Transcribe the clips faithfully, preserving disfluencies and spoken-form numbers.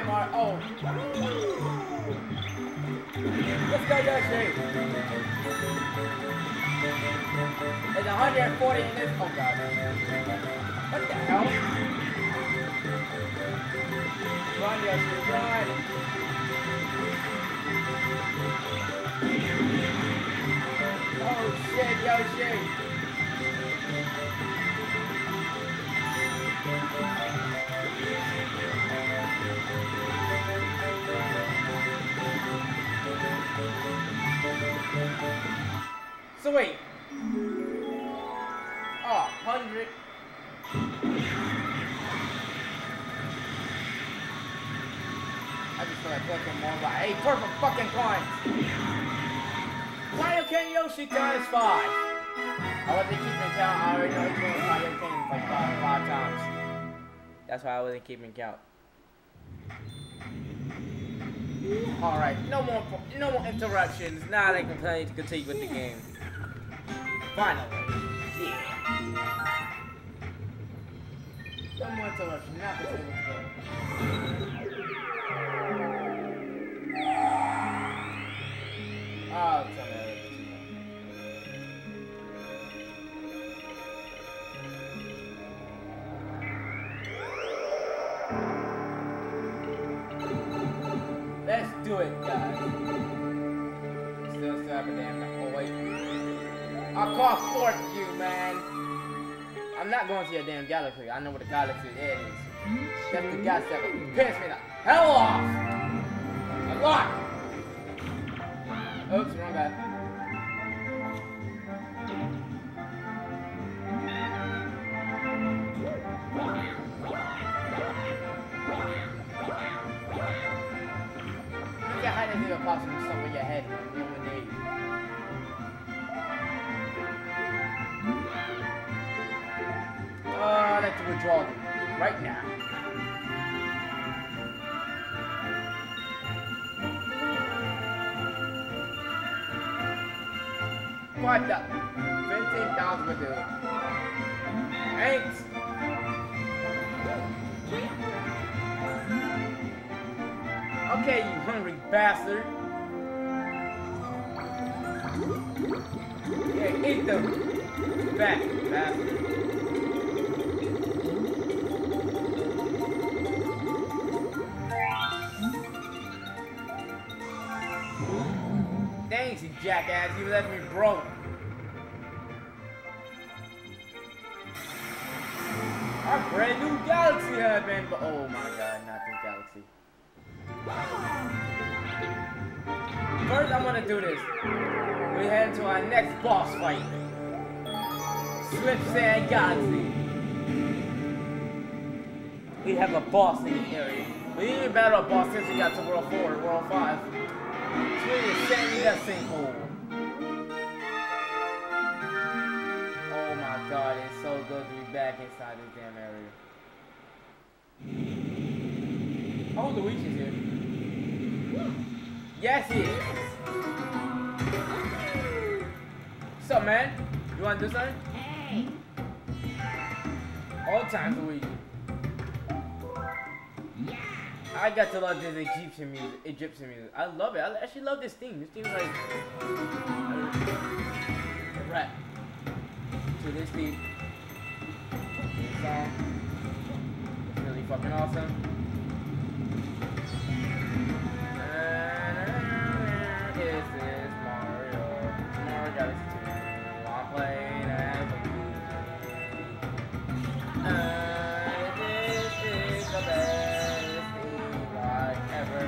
Mario. Oh. Let's go, Yoshi. It's one hundred forty in this. Oh, God. What the hell? Run, Yoshi, run. Oh, shit, Yoshi. So wait. Oh, one hundred. I just feel like clicking more like, hey, purple fucking coins. Mario King Yoshi times five. I wasn't keeping count. I already know he's going Mario King like five, five times. That's why I wasn't keeping count. Alright, no more no more interruptions. Now they can play to continue with the game. Finally. Yeah. No more interruptions. Now continue with the game. Oh, it's on there. Let's do it, guys. Still still have a damn. Oh wait. I'll call forth you, man. I'm not going to your damn galaxy. I know what the galaxy is. That's the gas that will piss me the hell off. A lot. Oops, wrong guy. How does it possible to somewhere your head when you need? Uh, I'd like to withdraw them right now. What the? fifteen thousand would do it. Thanks. Okay, you hungry bastard. Yeah, eat them. Fat bastard. Thanks, you jackass. You left me broke. Our brand new galaxy headband. But oh my god, not this galaxy. First, I'm gonna do this. We head to our next boss fight. Slip Sand Galaxy. We have a boss in the area. We didn't even battle a boss since we got to World four, World five. It's really sending that sinkhole. Oh my god, it's so good to be back inside this damn area. Oh, Luigi's here. Yes, he is. What's up, man? You wanna do something? Hey. All times, Luigi. I got to love this Egyptian music. Egyptian music. I love it. I actually love this theme. This theme is like a rap to this theme. This song. It's really fucking awesome. This is Mario. Mario Galaxy two. I'm playing as a uh, this is the best theme like ever.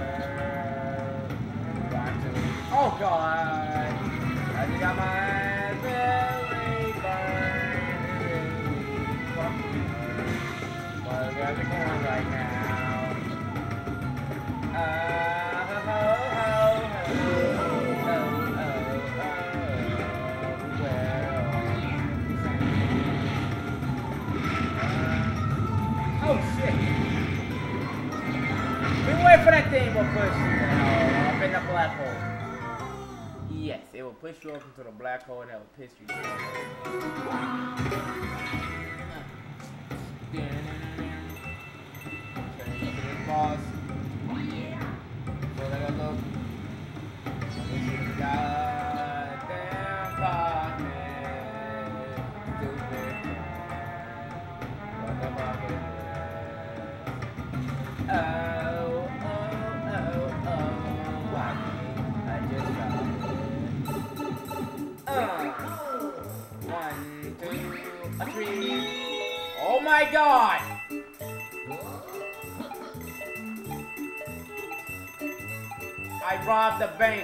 Oh god! I just got my ass really burned. Fucking hurt. But I got the coin right now. Uh, for that thing will push you uh, up in the black hole. Yes, it will push you up into the black hole and it will piss you down. Boss. oh, oh, oh. Why I just fell. Uh, one, two, a three. Oh my god! I robbed the bank.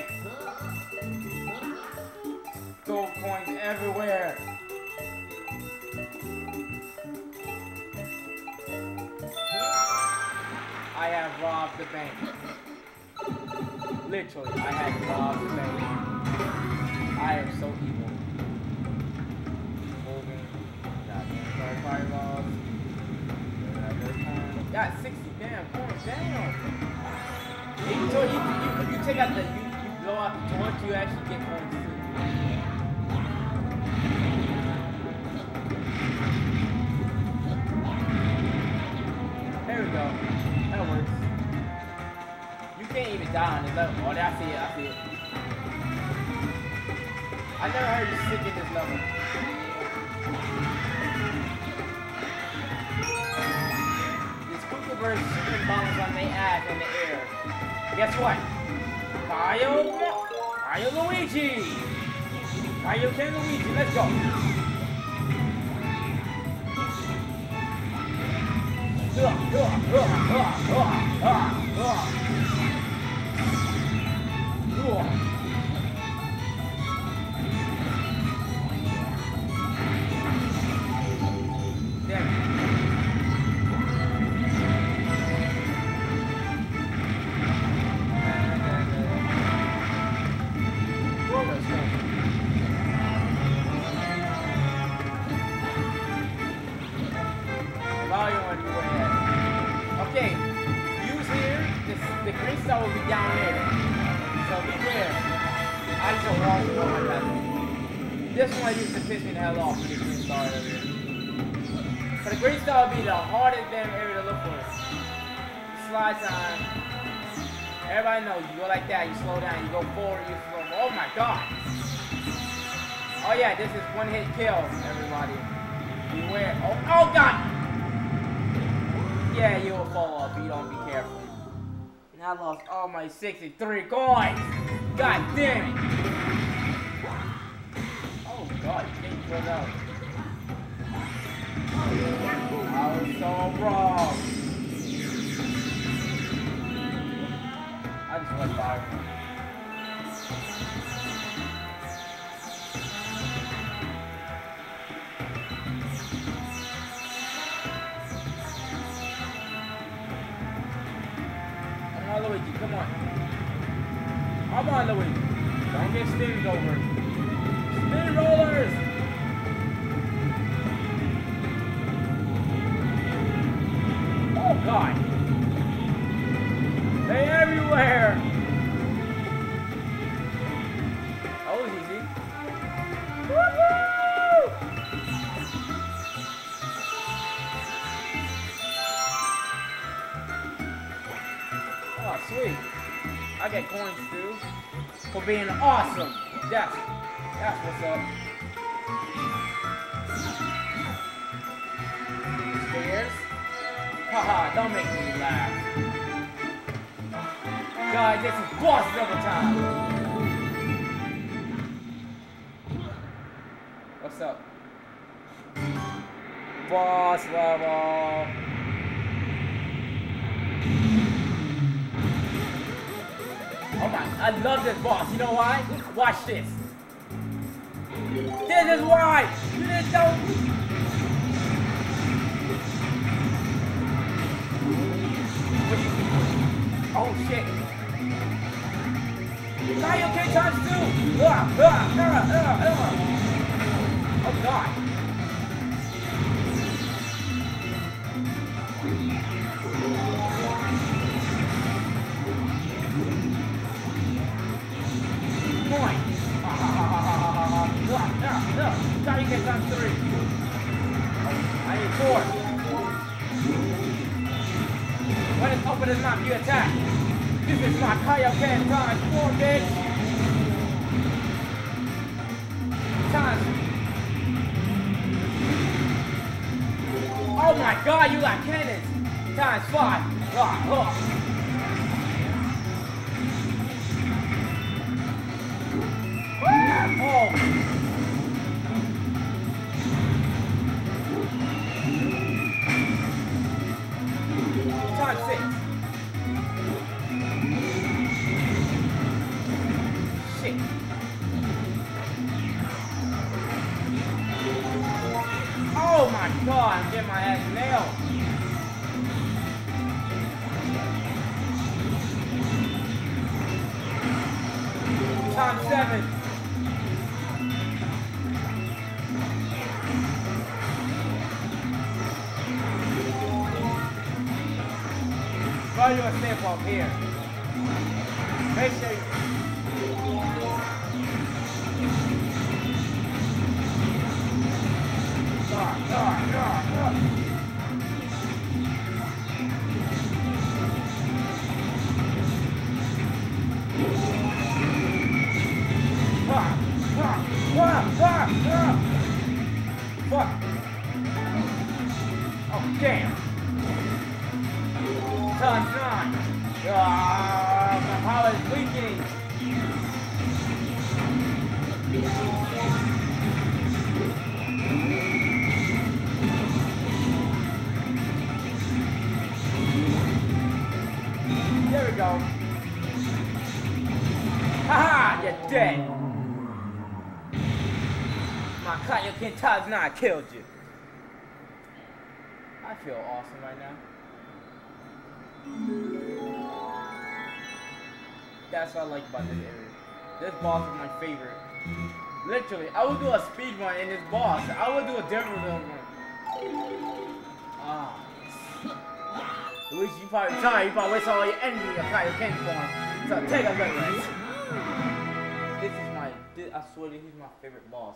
Gold coins everywhere. I have robbed the bank. Literally, I have robbed the bank. I am so evil. Moving. Goddamn fireballs. Got sixty damn coins. Damn. You, so you, you, if you take out the, you, you blow out the torch, you actually get coins too. There we go. That works. You can't even die on this level. Oh, I see it. I see it. I never heard you sick in this level. These Koopa birds shooting bombs on their ass in the air. Guess what? Mario, Mario Luigi! Mario Ken Luigi, let's go! Uh, uh, uh, uh, uh, uh, uh. Damn. Okay, use here, this, the green star will be down there. So beware. I just don't walk over my god. This one I used to piss me the hell off with the green star area. But the green star will be the hardest damn area to look for. Slide time. Everybody knows you go like that, you slow down, you go forward, you slow. Oh my god. Oh yeah, this is one hit kill, everybody. Beware. Oh, oh god! Yeah, you will fall off if you don't be careful. And I lost all my sixty-three coins! God damn it! Oh god, you can't put it out. I was so wrong. I just went fire. Luigi, come on. Come on, Luigi. Don't get steamed over. Spin rollers! Oh, God. They're everywhere. That was easy. Woohoo! Oh, sweet. I get coins too for being awesome. That's that's what's up. Stairs. Haha, don't make me laugh. Guys, this is boss level time. What's up? Boss level. Oh my, I love this boss. You know why? Watch this. This is why. You didn't know. Oh shit. Kaioken times two. Uh, uh, uh, uh, uh. Oh god. Point. Kaioken times three. I need four. When it's open his mouth, you attack. This is my Kaioken times four, bitch. Times. Oh my god, you got cannons. Times five. Ah, ah. Oh. Times six. Shit. Oh my god, I'm getting my ass nailed. Times seven. Why you gonna step up here? Make sure you... Ah, ah, ah, ah. Ah, ah, ah, ah, ah. Fuck. Oh, damn. Times nine. Ah, my power is weakening. There we go. Haha, you're dead. My Kaioken times nine killed you. I feel awesome right now. That's what I like about this area. This boss is my favorite. Literally, I would do a speed run in this boss. I would do a different run. Ah. Luigi, you probably sorry, you probably waste all your energy to try your Kaioken form. So take a look at this. This is my, this, I swear this is my favorite boss.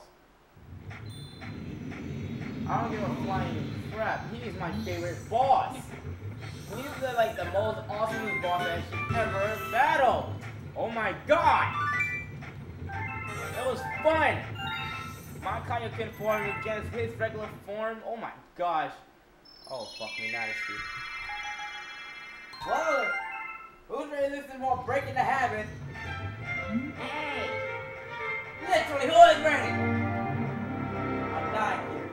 I don't give a flying crap. He is my favorite boss. He's the, like the most awesome boss that she ever battled. Oh my god! That was fun! My Kaioken form against his regular form. Oh my gosh. Oh fuck me, not a shit. Whoa! Who's ready to listen to more Breaking the Habit? Hey! Literally, who is ready? I'm dying here.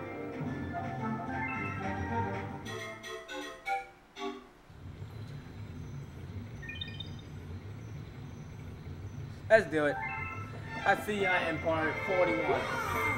Let's do it. I see ya in part forty-one.